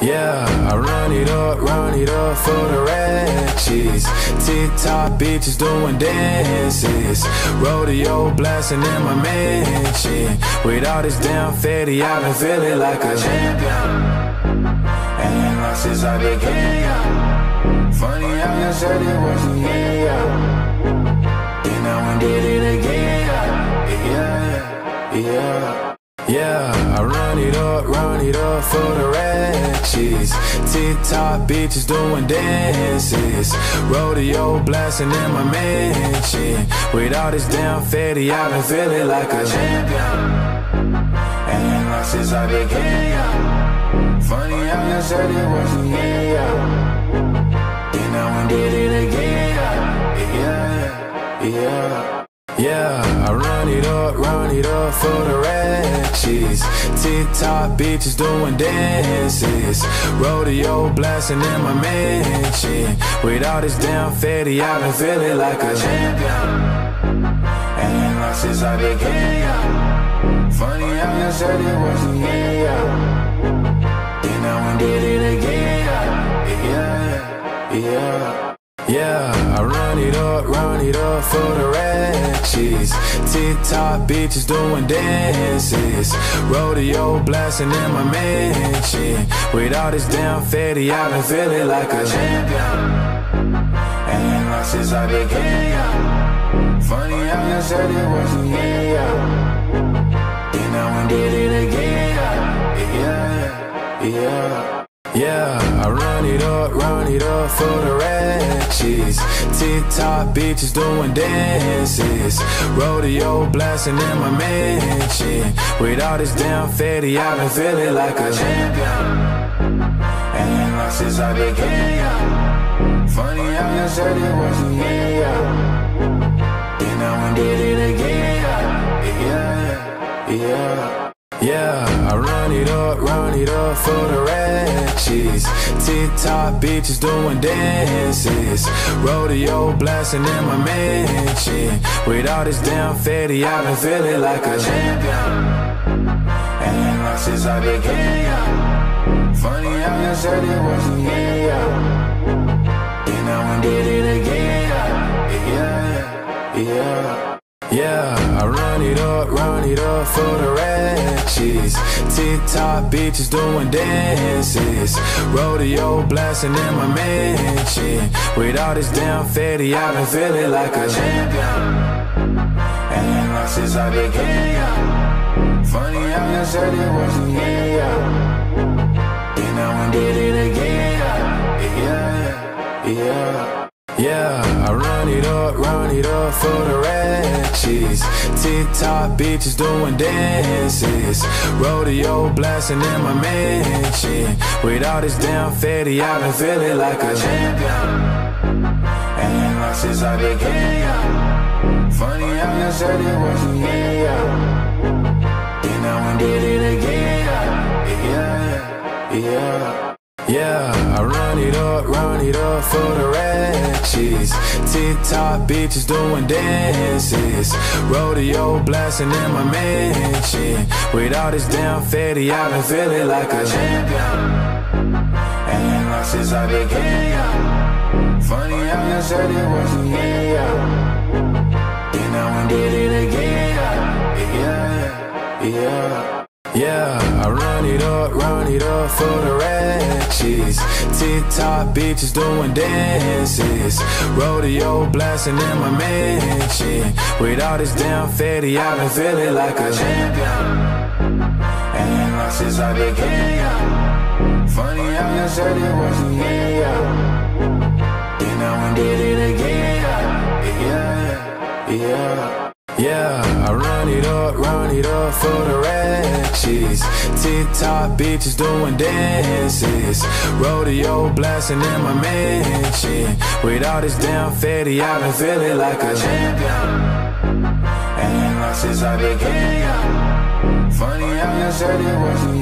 Yeah, I run it up for the ratchets. TikTok bitches doing dances. Rodeo blasting in my mansion. With all this damn fatty, I've been feeling like a champion. Ain't lost since I began. Funny how you said it wasn't then I went did it again. Yeah, I run it up for the ratchets. TikTok bitches doing dances. Rodeo blasting in my mansion. With all this damn fatty, I've been feeling like a champion. Ain't lost since I began. Funny how you said it wasn't then I went did it again. Yeah, I run it up for the ratchets. TikTok bitches doing dances. Rodeo blasting in my mansion. With all this damn fatty, I've been feeling like a champion. Ain't lost since I began. Funny how you said it wasn't then I went did it again. Yeah, I run it up for the ratchets. TikTok bitches doing dances. Rodeo blasting in my mansion. With all this damn fatty, I've been feeling like a champion. Ain't lost since I began. Funny how you said it wasn't then I went did it again. Yeah, I run it up for the ratchets. TikTok bitches doing dances. Rodeo blasting in my mansion. With all this damn fatty, I've been feeling like a champion. Ain't lost since I began. Funny how you said it wasn't then I went did it again. Yeah, I run it up for the ratchets. TikTok bitches doing dances. Rodeo blasting in my mansion. With all this damn fatty, I've been feeling like a champion. Ain't lost since I began. Funny how you said it wasn't then I went did it again. Yeah, I run it up for the ratchets. TikTok bitches doing dances. Rodeo blasting in my mansion. With all this damn fatty, I've been feeling like a champion. Ain't lost since I began. Funny how you said it wasn't then I went did it again. Yeah, I run it up for the ratchets. TikTok bitches doing dances. Rodeo blasting in my mansion. With all this damn fatty, I've been feeling like a champion. Ain't lost since I began. Funny how you said it wasn't then I went did it again. Yeah, I run it up for the ratchets. TikTok bitches doing dances. Rodeo blasting in my mansion. With all this damn fatty, I've been feeling like a champion. Ain't lost since I began. Funny how you said it wasn't then I went did it again. Yeah, I run it up for the ratchets. TikTok bitches doing dances. Rodeo blasting in my mansion. With all this damn fatty, I've been feeling like a champion. Ain't lost since I began. Funny how you said it wasn't then I went did it again. Yeah, I run it up for the ratchets. TikTok bitches doing dances. Rodeo blasting in my mansion. With all this damn fatty, I've been feeling like a champion. Ain't lost since I began. Funny how you said it wasn't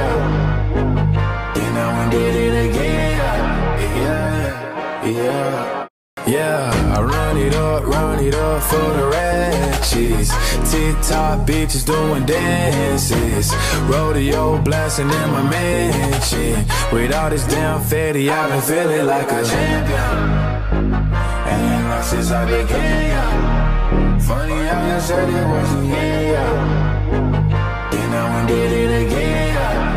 then I went did it again. Yeah, I run it run it up for the red cheese. TikTok bitches doing dances, rodeo blasting in my mansion. With all this damn fatty, I've been feeling like a champion. And lost since I began. Funny how you said it wasn't then I went did it again.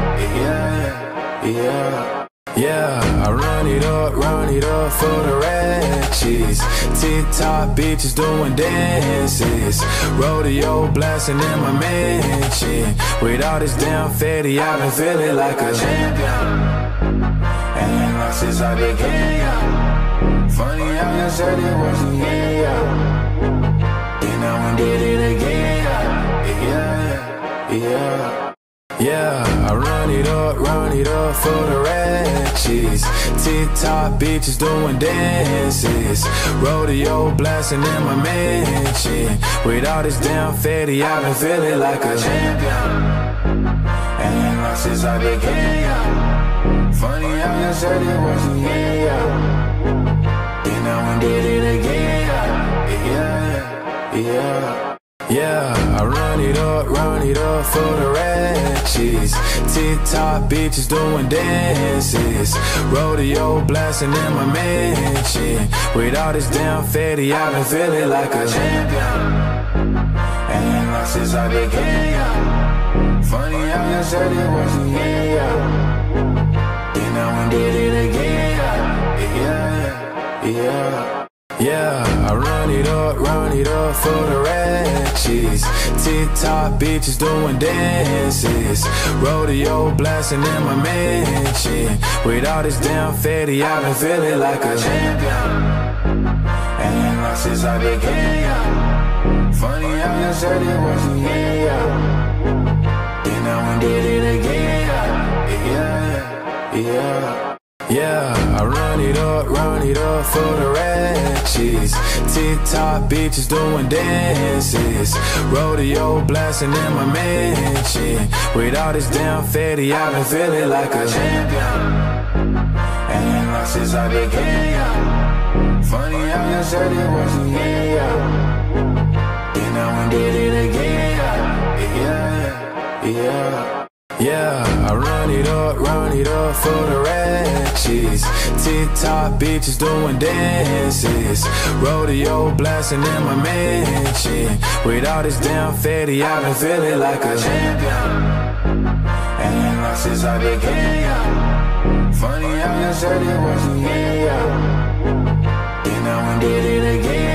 Yeah, I run it up for the red cheese. TikTok bitches doing dances, rodeo blasting in my mansion. With all this damn fatty, I've been feeling like a champion. And lost since I began. Funny how you said it wasn't then I went did it again. Yeah, I run it up for the red cheese. TikTok bitches doing dances, rodeo blasting in my mansion. With all this damn fatty, I've been feeling like a champion. And lost since I began. Funny how you said it wasn't then I went did it again. Yeah, I run it up for the red cheese. TikTok bitches doing dances, rodeo blasting in my mansion. With all this damn fatty, I've been feeling like a champion. And lost since I began. Funny how you said it wasn't then I went did it again. Yeah, I run it up for the red cheese. TikTok bitches doing dances, rodeo blasting in my mansion. With all this damn fatty, I've been feeling like a champion. And lost since I began. Funny how you said it wasn't then I went did it again. Yeah, I run it up for the red cheese. TikTok bitches doing dances, rodeo blasting in my mansion. With all this damn fatty, I've been feeling like a champion. And lost since I began. Funny how you said it wasn't then I went did it again. Yeah, I run it up for the red cheese. TikTok bitches doing dances, rodeo blasting in my mansion. With all this damn fatty, I've been feeling like a champion. And lost since I began. Funny how you said it wasn't then I went did it again.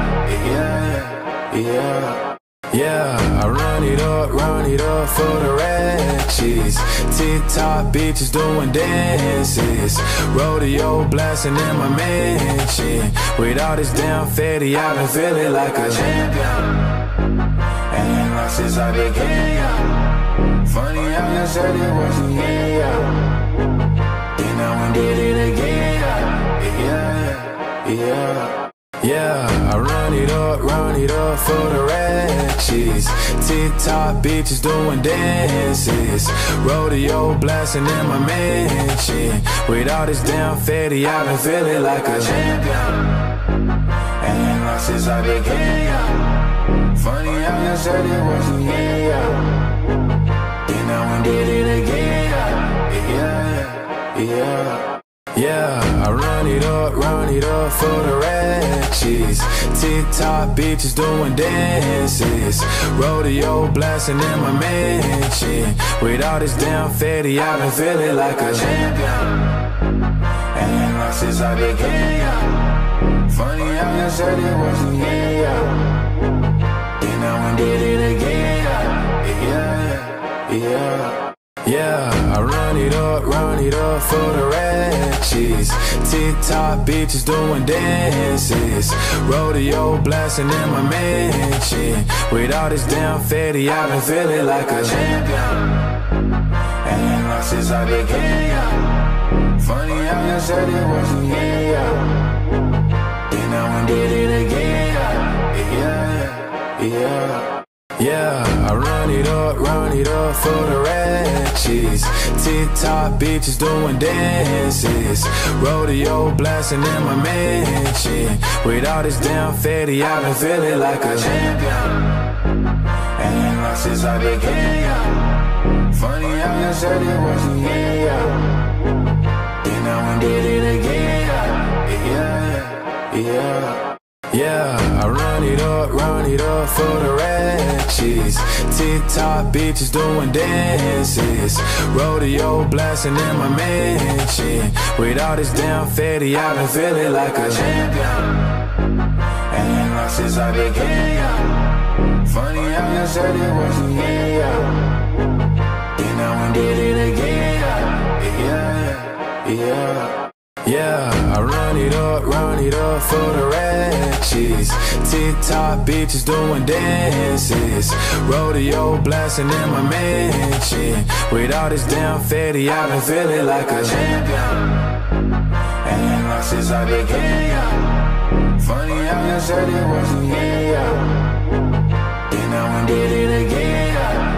Yeah, I run it up for the red cheese. TikTok bitches doing dances, rodeo blasting in my mansion. With all this damn fatty, I've been feeling like a champion. And lost since I began. Funny how you said it wasn't then I went did it again. Yeah, I run it up for the red cheese. TikTok bitches doing dances, rodeo blasting in my mansion. With all this damn fatty, I've been feeling like a champion. And lost since I began. Funny how you said it wasn't then I went did it again. Yeah, I run it up for the red cheese. TikTok bitches doing dances, rodeo blasting in my mansion. With all this damn fatty, I've been feeling like a champion. And lost since I began. Funny how you said it wasn't then I went did it again. Yeah, I run it up for the red cheese. TikTok bitches doing dances, rodeo blasting in my mansion. With all this damn fatty, I've been feeling like a champion. And lost since I began. Funny how you said it wasn't then I went did it again. Yeah, I run it up for the red cheese. T-top bitches doing dances. Rodeo blasting in my mansion. With all this damn fatty, I've been feeling like a champion. Ain't lost since I began, yeah. Funny how you said it wasn't, yeah. Then I went did it again, yeah. Yeah, I run it up for the ratchets. T-top bitches doing dances. Rodeo blasting in my mansion. With all this damn fatty, I've been feeling like a champion. Ain't lost since I began, yeah. Funny how you said it wasn't, yeah. Then I went did it again, yeah. Yeah, I run it up for the ratchets. T-top bitches doing dances. Rodeo blasting in my mansion. With all this damn fatty, I've been feeling like a champion. Ain't lost since I began, yeah. Funny how you said it wasn't, yeah. Then I went did it again,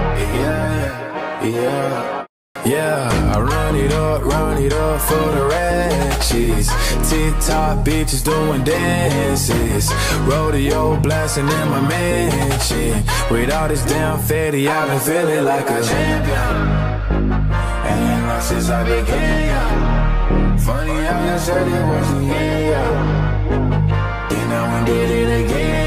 yeah. Yeah, I run it up for the ratchets. T-top bitches doing dances. Rodeo blasting in my mansion. With all this damn fatty, I've been feeling like a champion. Ain't lost since I began, yeah. Funny how you said it wasn't, yeah. Then I went did it again,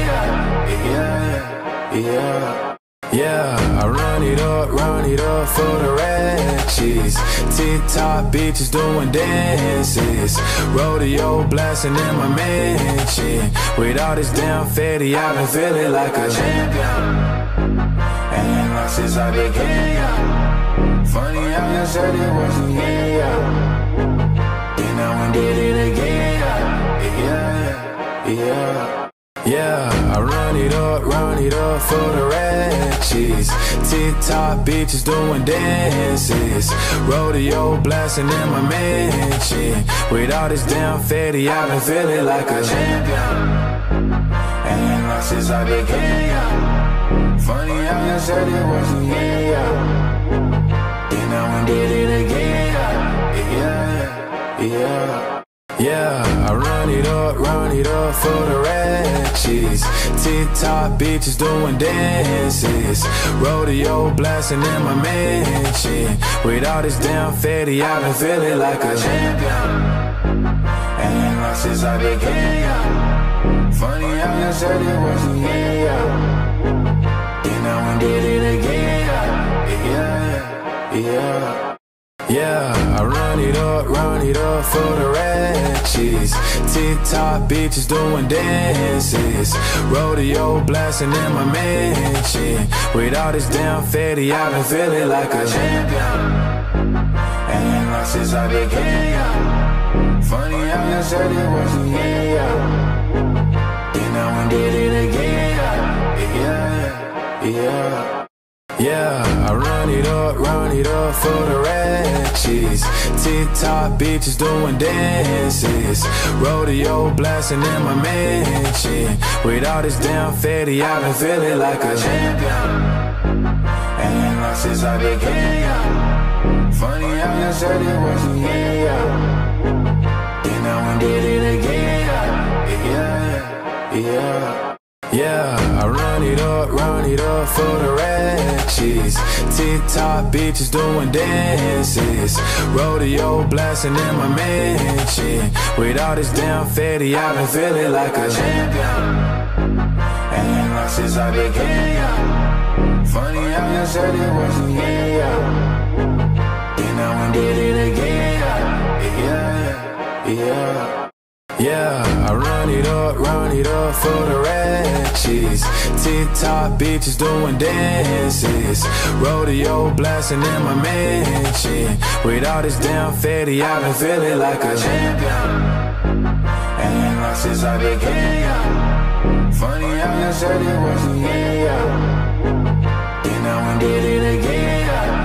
yeah. Yeah, I run it up for the ratchets. T-top bitches doing dances. Rodeo blasting in my mansion. With all this damn fatty, I've been feeling like a champion. Ain't lost since I began, yeah. Funny how you said it wasn't, yeah. Then I went did it again, yeah. Yeah, I run it up for the ratchets. T-top bitches doing dances. Rodeo blasting in my mansion. With all this damn fatty, I've been feeling like a champion. Ain't lost since I began, yeah. Funny how you said it wasn't, yeah. Then I went did it again, yeah. Yeah, I run it up for the ratchets. T-top bitches doing dances. Rodeo blasting in my mansion. With all this damn fatty, I've been feeling like a champion. Ain't lost since I began, yeah. Funny how you said it wasn't, yeah. Then I went did it again, yeah. Yeah, I run it up for the ratchets. T-top bitches doing dances. Rodeo blasting in my mansion. With all this damn fatty, I've been feeling like a champion. Ain't lost since I began, yeah. Funny how you said it wasn't, yeah. Then I went did it again, yeah. Yeah, I run it up for the ratchets. T-top bitches doing dances. Rodeo blasting in my mansion. With all this damn fatty, I've been feeling like a champion. Ain't lost since I began, yeah. Funny how you said it wasn't, yeah. Then I went did it again, yeah. Yeah, I run it up for the ratchets. T-top bitches doing dances. Rodeo blasting in my mansion. With all this damn fatty, I've been feeling like a champion. Ain't lost since I began, yeah. Funny how you said it wasn't, yeah. Then I went did it again, yeah. Yeah, I run it up for the ratchets. T-top bitches doing dances. Rodeo blasting in my mansion. With all this damn fatty, I've been feeling like a champion. Ain't lost since I began, yeah. Funny how you said it wasn't, yeah. Then I went did it again,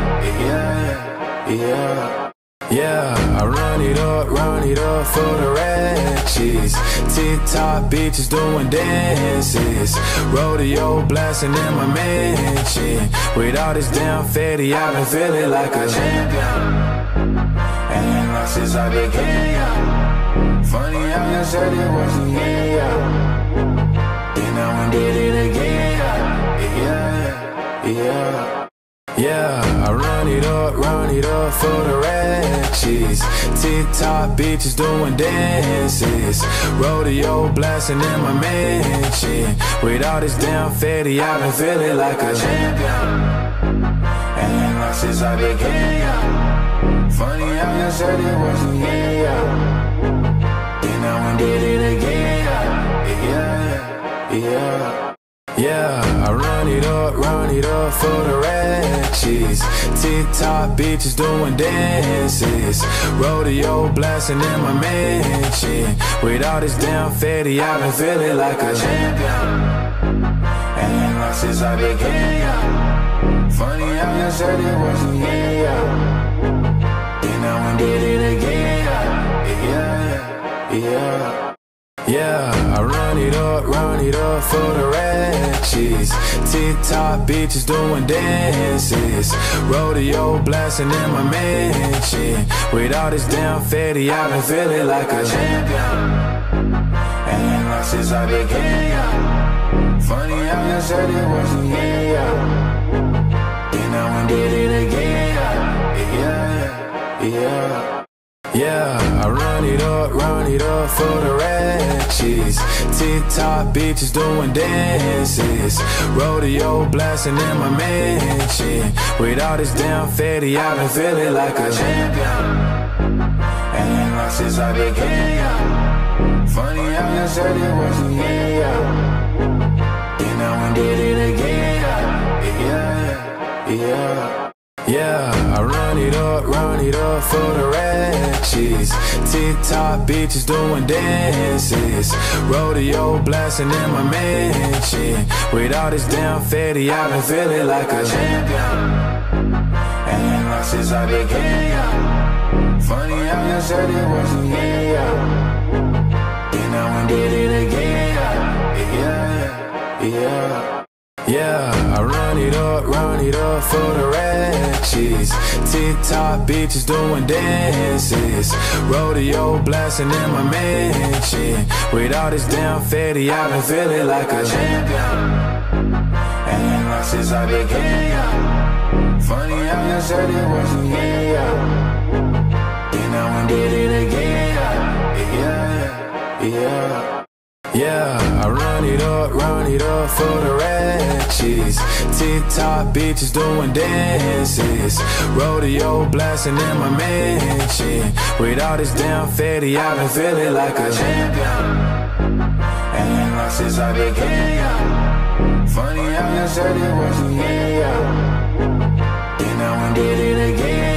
yeah. Yeah, I run it up for the ratchets. T-top bitches doing dances. Rodeo blasting in my mansion. With all this damn fatty, I've been feeling like a champion. Ain't lost since I began, yeah. Funny how you said it wasn't here, yeah. Then I went did it again, yeah. Yeah. Yeah, I run it up for the ratchets. TikTok bitches doing dances. Rodeo blasting in my mansion. With all this damn fatty, I've been feeling like a champion. Ain't lost since I began, yeah. Funny how you said it wasn't here, yeah. Then I went did it again, yeah. Yeah, I run it up for the ratchets. TikTok bitches doing dances. Rodeo blasting in my mansion. With all this damn fatty, I've been feeling like a champion. Ain't lost since I began, yeah. Funny how you said it wasn't here, yeah. Then I went did it again, yeah. Yeah, I run it up for the ratchets. TikTok bitches doing dances. Rodeo blasting in my mansion. With all this damn fatty, I've been feeling like a champion. Ain't lost since I began, yeah. Funny how you said it wasn't here, yeah. Then I went did it again, yeah. Yeah, I run it up for the ratchets. TikTok bitches doing dances. Rodeo blasting in my mansion. With all this damn fatty, I've been feeling like a champion. Ain't lost since I began, yeah. Funny how you said it wasn't here, yeah. Then I went did it again, yeah. Yeah, I run it up for the ratchets. TikTok bitches doing dances. Rodeo blasting in my mansion. With all this damn fatty, I've been feeling like a champion. Ain't lost since I began, yeah. Funny how you said it wasn't here, yeah. Then I went did it again, yeah. Yeah, I run it up for the ratchets. TikTok bitches doing dances. Rodeo blasting in my mansion. With all this damn fatty, I've been feeling like a champion. Ain't lost since I began, yeah. Funny how you said it wasn't here, yeah. Then I went did it again, yeah. Yeah, I run it up for the ratchets. TikTok bitches doing dances. Rodeo blasting in my mansion. With all this damn fatty, I've been feeling like a champion. Ain't lost since I began, yeah. Funny how you said it wasn't here, yeah. Then I went did it again,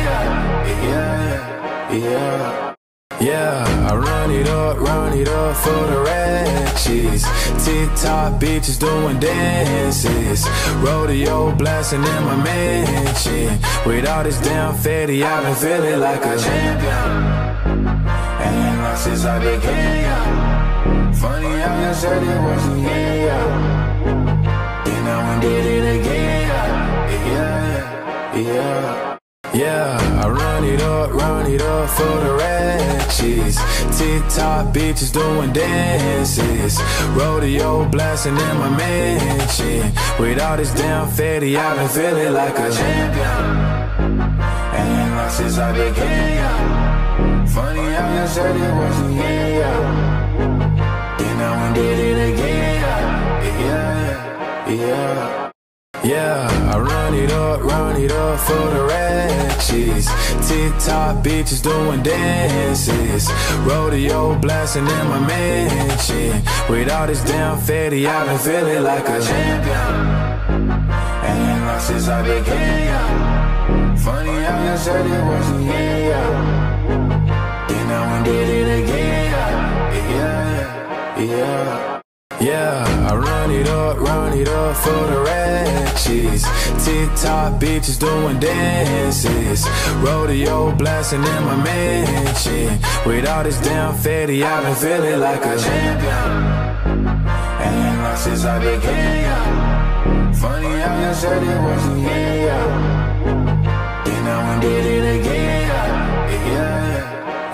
yeah. Yeah, I run it up for the ratchets. TikTok bitches doing dances. Rodeo blasting in my mansion. With all this damn fatty, I've been feeling like a champion. Ain't lost since I began, yeah. Funny how you said it wasn't here, yeah. Then I went did it again, yeah. Yeah, I run it up for the ratchets. TikTok bitches doing dances. Rodeo blasting in my mansion. With all this damn fatty, I've been feeling like a champion. Ain't lost since I began, yeah. Funny how you said it wasn't here, yeah. Then I went did it again, yeah. Yeah, I run it up for the ratchets. TikTok bitches doing dances. Rodeo blasting in my mansion. With all this damn fatty, I've been feeling like a champion. Ain't lost since I began, yeah. Funny how you said it wasn't here, yeah. Then I went did it again, yeah. Yeah, I run it up for the ratchets. TikTok bitches doing dances. Rodeo blasting in my mansion. With all this damn fatty, I've been feeling like a champion. Ain't lost since I began, yeah. Funny how you said it wasn't here, yeah. Then I went did it again,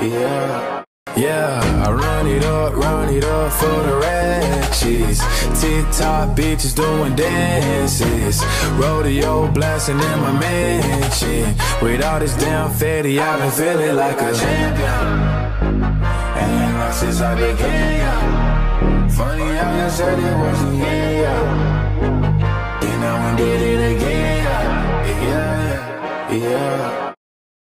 yeah. Yeah, I run it up for the ratchets. TikTok bitches doing dances. Rodeo blasting in my mansion. With all this damn fatty, I've been feeling like a champion. And lost since I began, yeah. Funny how you said it wasn't, yeah. And now we did it again, yeah, yeah.